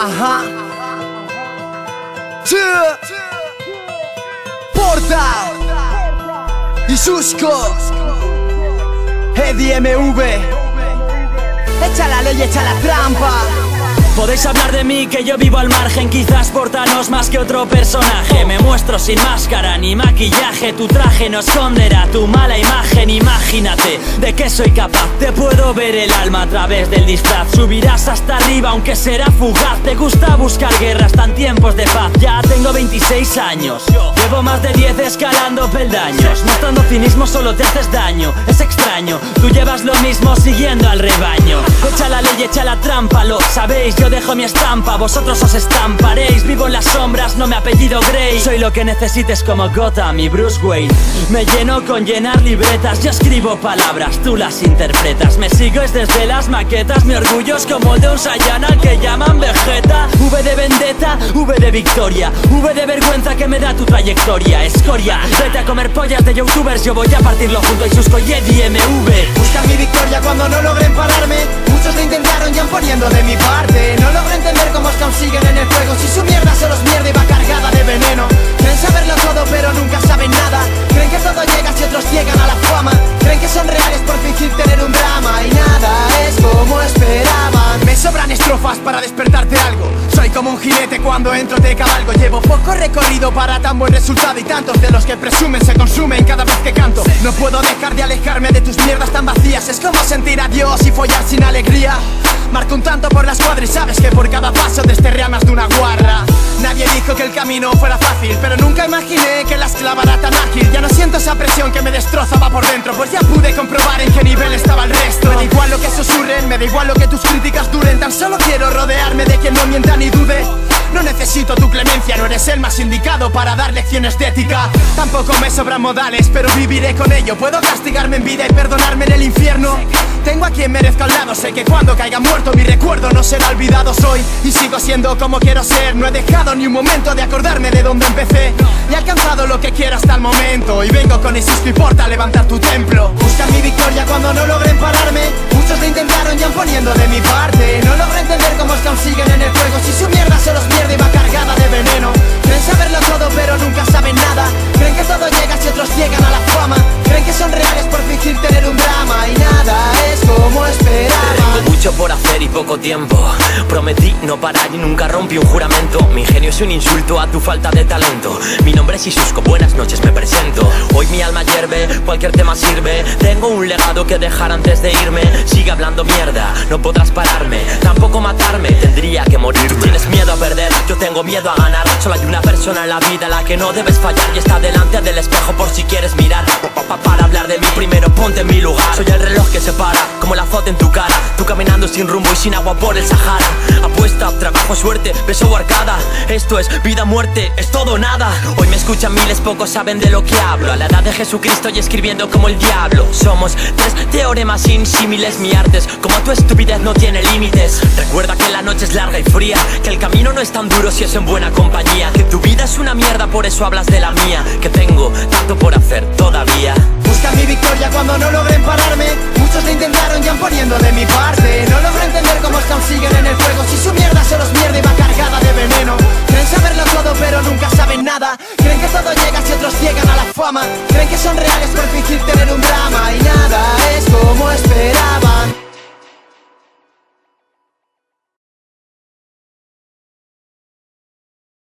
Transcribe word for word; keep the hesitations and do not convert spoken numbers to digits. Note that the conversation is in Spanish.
Ajá. Porta y Susco Eddie M V. Echa la ley, echa la trampa. Podéis hablar de mí, que yo vivo al margen. Quizás Porta no es más que otro personaje. Me muestro sin máscara ni maquillaje. Tu traje no esconderá tu mala imagen. Imagínate de qué soy capaz. Te puedo ver el alma a través del disfraz. Subirás hasta arriba aunque será fugaz. Te gusta buscar guerras, tan tiempos de paz. Ya tengo veintiséis años. Llevo más de diez escalando peldaños. Mostrando cinismo solo te haces daño. Es extraño, tú llevas lo mismo siguiendo al rebaño. Echa la ley, echa la trampa, lo sabéis. Yo dejo mi estampa, vosotros os estamparéis. Vivo en las sombras, no me apellido Grey. Soy lo que necesites como Gotham y Bruce Wayne. Me lleno con llenar libretas. Yo escribo palabras, tú las interpretas. Me sigues desde las maquetas. Mi orgullo es como el de un Saiyan al que llaman Vegeta. V de vendetta, V de victoria, V de vergüenza que me da tu trayectoria. Escoria, vete a comer pollas de youtubers. Yo voy a partirlo junto a Susco y Eddie M V. Buscan mi victoria cuando no logren pararme. Muchos lo intentaron ya poniendo de mi parte. No logro entender cómo os consiguen en el juego. Si su mierda solo es mierda y va cargada de veneno. Creen saberlo todo pero nunca saben nada. Creen que todo llega si otros llegan a la fama. Creen que son reales por fingir tener un drama. Y nada es como esperaban. Me sobran estrofas para despertarte algo. Soy como un jinete cuando entro de cabalgo. Llevo poco recorrido para tan buen resultado. Y tantos de los que presumen se consumen cada vez que canto. No puedo dejar de alejarme de tus mierdas tan vacías. Es como sentir a Dios y follar sin alegría. Marco un tanto por la escuadra y sabes que por cada paso desterré más de una guarra. Nadie dijo que el camino fuera fácil, pero nunca imaginé que la esclavara tan ágil. Ya no siento esa presión que me destrozaba por dentro, pues ya pude comprobar en qué nivel estaba el resto. Me da igual lo que susurren, me da igual lo que tus críticas duren. Tan solo quiero rodearme de quien no mienta ni dude. No necesito tu clemencia, no eres el más indicado para dar lecciones de ética. Tampoco me sobran modales, pero viviré con ello. Puedo castigarme en vida y perdonarme en el infierno. Tengo a quien merezca al lado, sé que cuando caiga muerto mi recuerdo no será olvidado. Soy y sigo siendo como quiero ser. No he dejado ni un momento de acordarme de dónde empecé. He alcanzado lo que quiero hasta el momento. Y vengo con Susco y Porta a levantar tu templo. Buscan mi victoria cuando no logren pararme. Muchos lo intentaron ya poniendo de mi parte. No logro entender cómo os consiguen en el juego. Si su mierda solo es mierda y va cargada de veneno. Creen saberlo todo pero nunca saben nada. Creen que todo llega si otros llegan a la fama. Creen que son reales por fingir tener un drama. Y nada es como esperaban. Tengo mucho por hacer y poco tiempo. Prometí no parar y nunca rompí un juramento. Mi ingenio es un insulto a tu falta de talento. Mi nombre es Susco, buenas noches, me presento. Hoy mi alma hierve, cualquier tema sirve. Tengo un legado que dejar antes de irme. Sigue hablando mierda, no podrás pararme. Tampoco matarme, tendría que morir. Tú tienes miedo a perder, yo tengo miedo a ganar. Solo hay una persona en la vida a la que no debes fallar. Y está delante del espejo por si quieres mirar. Para hablar de mí primero ponte en mi lugar. Soy el reloj que se para, como la foto en tu cara. Tú caminando sin rumbo y sin agua por el Sahara. Apuesta, trabajo, suerte, beso o arcada. Esto es vida, muerte, es todo o nada. Hoy me escuchan miles, pocos saben de lo que hablo. A la edad de Jesucristo y escribiendo como el diablo. Somos tres teoremas insímiles. Mi arte es como tu estupidez, no tiene límites. Recuerda que la noche es larga y fría, que el camino no es tan duro si es en buena compañía. Que tu vida es una mierda, por eso hablas de la mía. Que tengo tanto por hacer todavía. Buscan mi victoria cuando no logren pararme. Muchos lo intentaron ya poniendo de mi parte. No logro entender cómo os consiguen en el juego. Si su mierda solo es mierda y va cargada de veneno. Creen saberlo todo pero nunca saben nada. Creen que todo llega si otros llegan a la fama. Creen que son reales por fingir tener un drama. Y nada es como es.